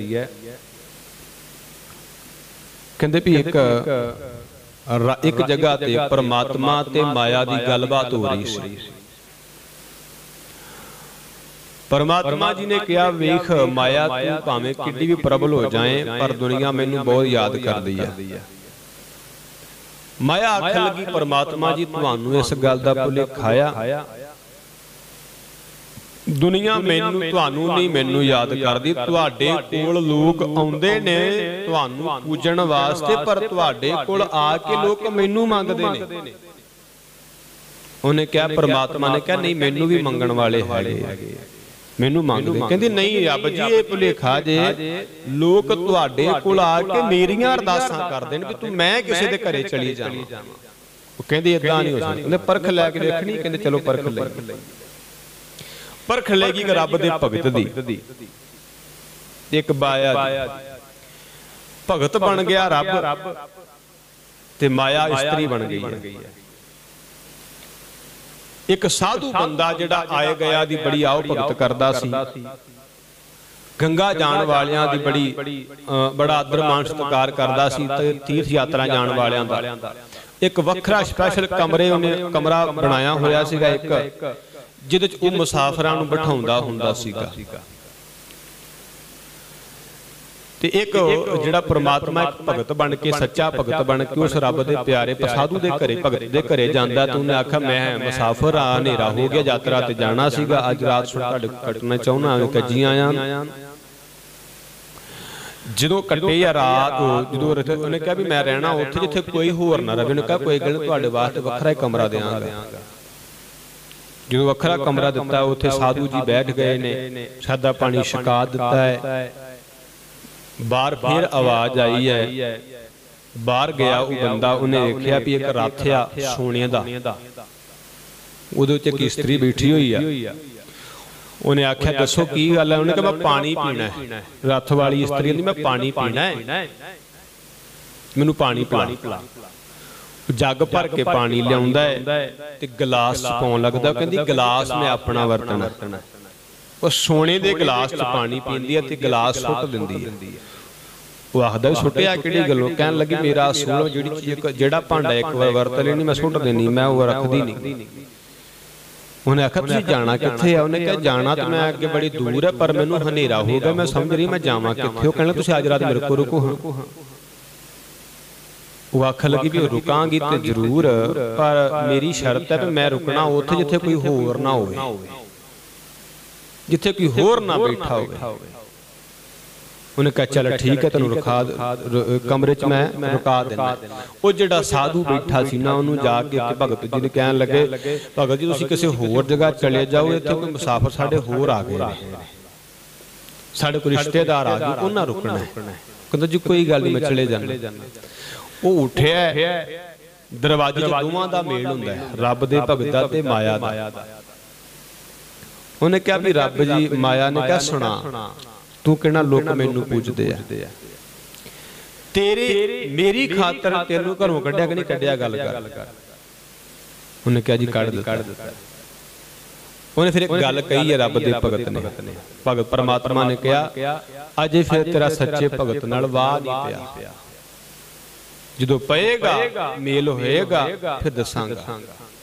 कहते भी एक जगह ते परमात्मा ते माया की गलबात हो रही सी। परमात्मा जी ने कहा, वेख माया तू भावें किड्डी भी प्रबल हो जाए, पर दुनिया मैनू बहुत याद कर दी है। माया आखन लगी, परमात्मा जी तुहानू इस गल दा भुलेखा आ, दुनिया मैनू तुहानू नहीं मैनू याद करदी। तुहाडे कोल लोग आउंदे ने तुहानू पूजण वास्ते, पर तुहाडे कोल आके लोग मैनू मंगदे ने। उन्हें कहा, परमात्मा ने कहा, नहीं मैनू भी मंगण वाले है, मैनू मंगदे। कहंदी नहीं रब जी ये भुलेखा जे, लोग तुहाडे कोल आके मेरियां अरदासां करदे ने भी तू मैं किसी दे घरे चली जावां। वो कहंदी इदां नहीं हो सकदा। कहंदे परख लैके देखनी, कहंदे चलो परख ले। परख लेगी रब दे भगत दी। एक बाया भगत बन गया रब, ते माया स्त्री बन गई है। एक साधु बंदा जिहड़ा आए गया दी बड़ी आओ भगत करदा सी, गंगा जाण वालियां दी बड़ा आदर मान सत्कार करदा सी, ते तीर्थ यात्रा जाण वालियां दा एक वखरा स्पैशल कमरा बनाया होया सीगा, एक जिहदे च वो मुसाफिरां नूं बिठाउंदा हुंदा सीगा। ते एक जिहड़ा परमात्मा एक भगत बन के, सच्चा भगत बन के उस रब दे प्यारे साधु दे घरे भगत दे घरे जांदा, ते उन्हें आखिया मैं मुसाफिर आ, हनेरा हो गया, यात्रा ते जाना सीगा, अज रात तुहाडे कटना चाहुंदा, कजी आया। जदों कटे या रात, जदों उन्हें कहा भी मैं रहना उत्थे जिथे कोई होर ना रहे। उन्हें कहा कोई गल नहीं, तुहाडे वास्ते वखरा ही कमरा देवांगा। जो वखरा कमरा दिता, उत्थे साधु जी बैठ गए ने, सादा पानी छका दिता है। बाहर फिर आवाज आई है, बाहर गया वो बंदा, उन्हें देखिया भी एक रथ आ सोने दा, उहदे विच एक स्त्री बैठी हुई है। उन्हें आख्या दसो की गल है। उन्हें कहा मैं पानी पीना है। रथ वाली स्त्री कहंदी मैं पानी पीना है, मैनू पानी पिला। जग भर के पानी लियाउंदा है ते गिलास च पाउण लगदा। कहंदी गिलास मैं अपना वरतना। वो सोने दे गिलास च पानी पींदी है ते गिलास सुट दिंदी है। वो आखदा सुटिया किहड़ी गल्लों? कहण लगी मेरा असूल जिहड़ी चीज जिहड़ा भांडा एक बार वरत लेनी मैं सुट देनी, मैं वो रखदी नहीं। उन्हें आखिया तुसीं जाना कित्थे आ? उन्हें कहा जाना तो मैं अगे बड़ी दूर है, पर मैनू हनेरा हो गया, मैं समझ रही मैं जावां कित्थे। वो कहण तुसीं अज रात मेरे कोल रुको। हाँ वो आखन लगी भी रुकांगी तो जरूर, पर मेरी शर्त है भी मैं रुकना उत्थे जिथे कोई होर ना होवे, जिथे कोई होर ना बैठा होवे। उन्हें कहा चल ठीक है तेन रुका कमरे च मैं रुका देना। वो जिहड़ा साधु बैठा सी ना उन्होंने जाके भगत जी ने कहन लगे भगत जी तुसीं किसी होर जगह चले जाओ, इत्थे कोई मुसाफिर साडे होर आ गए, साडे कोई रिश्तेदार आ गए, उन्हां रुकना है। कहंदा जी कोई गल नहीं मैं चले जाना। वो उठिया दरवाजे दोवां दा मेल हुंदा है, रब दे भगत दा ते माया दा। उन्हें कहा भी रब जी, माया ने कहा सुना, तू कहना लोग मैनू पूजदे आ, तेरे मेरी खातर तेनू घरों कढ़िया कि नहीं कढ़िया, गल कर। उन्हें कहा जी कढ़ दिता। उन्हें फिर एक गल कही है रब दे भगत ने, भगत परमात्मा ने कहा अजे फिर तेरा सच्चे भगत नाल वाह नहीं पिया, जो पएगा मेल होएगा फिर दसांगा।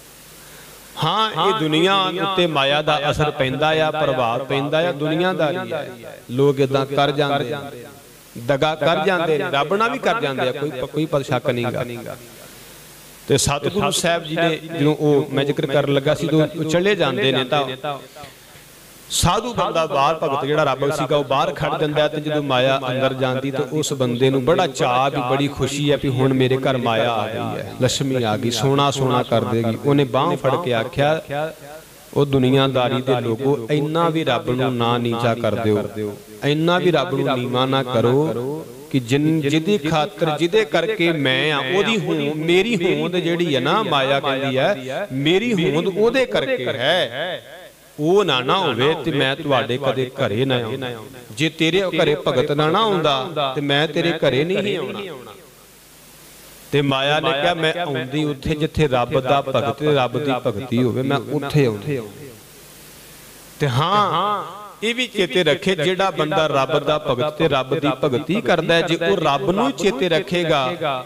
हाँ ये दुनिया उत्ते माया दा असर पैंदा या प्रभाव पैंदा या दुनियादारी है, लोग इदां कर जांदे, दगा कर जांदे, रब नाल भी कर जांदे, कोई शक नहींगा। ते सतगुरु साहब जी ने जो मैं जिक्र कर लगा सी, तो चले जाते ने तां साधु बंदा बाहर भगत जिहड़ा रब सीगा वो बाहर खड़ जांदा है, ते जदों माया अंदर जाती तो उस बंदे नूं बड़ा चाह भी बड़ी खुशी है भी हुण मेरे घर माया आ गई है, लक्ष्मी आ गई, सोना सोना कर देगी। उन्हें बांह फड़ के आख्या ओ दुनियादारी दे लोगो, इन्ना भी रब नूं ना नीचा कर दिओ, इन्ना भी रब नूं नीवा ना करो कि जिहदी खातर जिहदे करके मैं आ ओदी होंद, मेरी होंद जिहड़ी है ना, माया कहंदी है मेरी होंद ओदे करके है, ਉਹ ਨਾ ਹੋਵੇ ਤੇ ਮੈਂ ਤੁਹਾਡੇ ਕਦੇ ਘਰੇ ਨਾ ਆਉਂ, ਜੇ ਤੇਰੇ ਘਰੇ ਭਗਤ ਨਾ ਆਉਂਦਾ ਤੇ ਮੈਂ ਤੇਰੇ ਘਰੇ ਨਹੀਂ ਆਉਣਾ। ਤੇ ਮਾਇਆ ਨੇ ਕਿਹਾ ਮੈਂ ਆਉਂਦੀ ਉੱਥੇ ਜਿੱਥੇ ਰੱਬ ਦਾ ਭਗਤ ਤੇ ਰੱਬ ਦੀ ਭਗਤੀ ਹੋਵੇ, ਮੈਂ ਉੱਥੇ ਆਉਂਦੀ। ਤੇ ਹਾਂ ਇਹ ਵੀ ਚੇਤੇ ਰੱਖੇ, ਜਿਹੜਾ ਬੰਦਾ ਰੱਬ ਦਾ ਭਗਤ ਤੇ ਰੱਬ ਦੀ ਭਗਤੀ ਕਰਦਾ, ਜੇ ਉਹ ਰੱਬ ਨੂੰ ਚੇਤੇ ਰੱਖੇਗਾ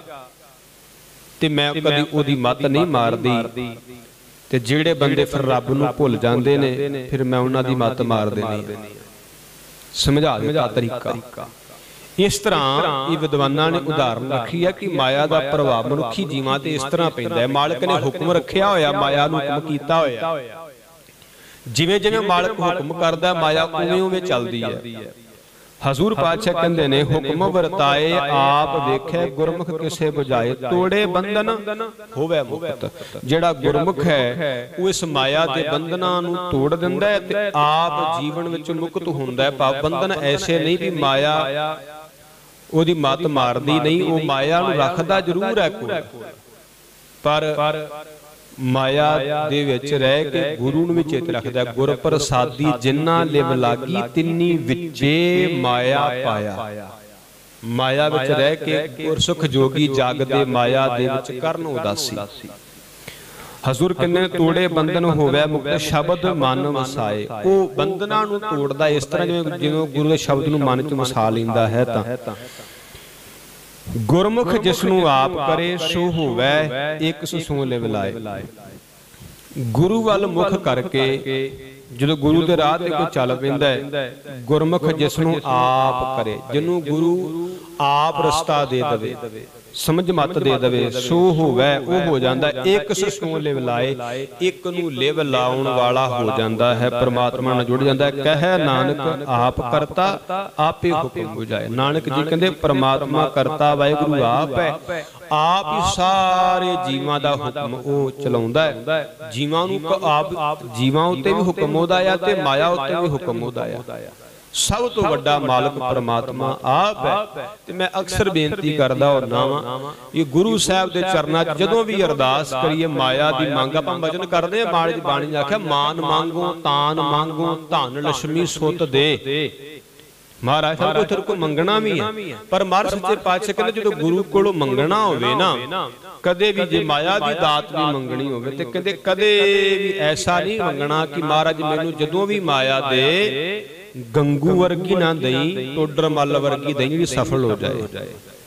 ਤੇ ਮੈਂ ਕਦੀ ਉਹਦੀ ਮੱਤ ਨਹੀਂ ਮਾਰਦੀ, ਤੇ ਜਿਹੜੇ ਬੰਦੇ ਫਿਰ ਰੱਬ ਨੂੰ ਭੁੱਲ ਜਾਂਦੇ ਨੇ ਫਿਰ ਮੈਂ ਉਹਨਾਂ ਦੀ ਮੱਤ ਮਾਰ ਦੇਣੀ। ਸਮਝਾ ਦਿੱਤਾ ਤਰੀਕਾ। ਇਸ ਤਰ੍ਹਾਂ ਇਹ ਵਿਦਵਾਨਾਂ ਨੇ ਉਦਾਹਰਨ ਰੱਖੀ ਹੈ ਕਿ ਮਾਇਆ ਦਾ ਪ੍ਰਭਾਵ ਮਨੁੱਖੀ ਜੀਵਾਂ ਤੇ ਇਸ ਤਰ੍ਹਾਂ ਪੈਂਦਾ ਹੈ। ਮਾਲਕ ਨੇ ਹੁਕਮ ਰੱਖਿਆ ਹੋਇਆ, ਮਾਇਆ ਨੂੰ ਹੁਕਮ ਕੀਤਾ ਹੋਇਆ, ਜਿਵੇਂ ਜਿਵੇਂ ਮਾਲਕ ਹੁਕਮ ਕਰਦਾ ਮਾਇਆ ਉਵੇਂ ਉਵੇਂ ਚੱਲਦੀ ਹੈ। हजूर पातशाह कहते ने हुक्म वरताए आप वेखे, गुरमुख किसे बुझाए, तोड़े बंधन होवे मुक्त। जिहड़ा गुरमुख है वो इस माया दे बंधनां नूं तोड़ दिंदा है ते आप जीवन विच मुक्त हुंदा है। भाव बंधन ऐसे नहीं भी माया ओदी मत मारदी नहीं, वो माया नूं रखदा जरूर है कोल, पर माया दे विच रह के गुरु नूं भी चेत रखदा। गुर प्रसादी जिन्ना लिव लागी, तिन्नी विचे माया पाया। माया विच रह के गुरसुख जोगी जागदे, माया दे विच करन उदासी। हजूर कहने तोड़े बंधन होवे मुक्त, शब्द मन वसाए। वो बंधनां नूं तोड़दा इस तरह जिवें गुरु दे शब्द नूं मन च वसा लैंदा है। तां गुरमुख जिसनू आप करे सो होवे एक सो लिव लाए। गुरु वाल मुख करके जो गुरु के राह ते कोई चल पैंदा है, गुरमुख जिसनू आप करे, जिन्हों गुरु आप रस्ता दे दवे, समझ मत दे दवे, सो होवे वो हो जाता। एक सो लिव लाए, एक नू लिव लाउण वाला हो जाता है, परमात्मा नाल जुड़ जाता है। कह नानक आप करता आपे हुक्म बुझाए। नानक जी कहते परमात्मा करता वाहिगुरु आप है, आप ही सारे जीवां दा हुक्म वो चलाउंदा है। जीवां नू आप जीवां उत्ते भी हुक्म ओहदा है ते माया उत्ते भी हुक्म ओहदा है। सब तो वड्डा मालक परमात्मा आप है। ते मैं अक्सर बेनती करदा हुंदा वां, ये गुरु साहब दे चरनां च जदों भी अरदास करिए माया दी मंग, आपां भजन करदे आ, बाणी बाणी ने आख्या मान मांगो तान मांगो, धन लक्ष्मी सुत दे। महाराज साहब को तेरे को मंगना भी है, पर महाराज सच्चे पातशाह कहंदे जदों गुरु कोलों मंगना होवे ना, कदे भी जे माया दी दात भी मंगनी होवे ते कहंदे कदे भी ऐसा नहीं मंगना कि महाराज मैनूं जदों भी माया दे गंगू वर्गी ना दई, टोडर मल वर्गी दई भी सफल हो जाए।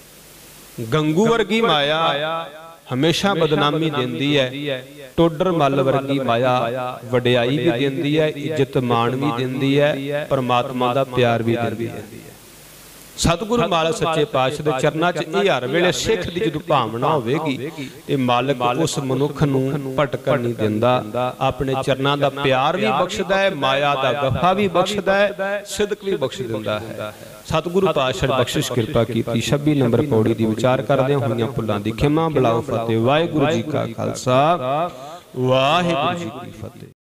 गंगू वर्गी माया हमेशा बदनामी देंदी है, टोडर मल वर्गी माया वडियाई भी देंदी है, इज्जत मान भी देंदी है, परमात्मा दा प्यार भी देंदी है। सतगुरु मालक सच्चे पातशाह दे चरनां च इह हर वेले सिख दी जदों भावना होवेगी ते मालक उस मनुख नूं भटकण नहीं दिंदा, अपने चरनां दा प्यार भी बख्शदा है, माया दा गफा भी बख्शदा है, सिदक भी बख्श दिंदा है। सतगुरु पातशाह बख्शिश कृपा कीती। 26 नंबर पौड़ी दी विचार करदे होईयां भुल्लां दी खिमा, बलाओ फतेह। वाहिगुरू जी का खालसा, वाहिगुरू जी की फतेह।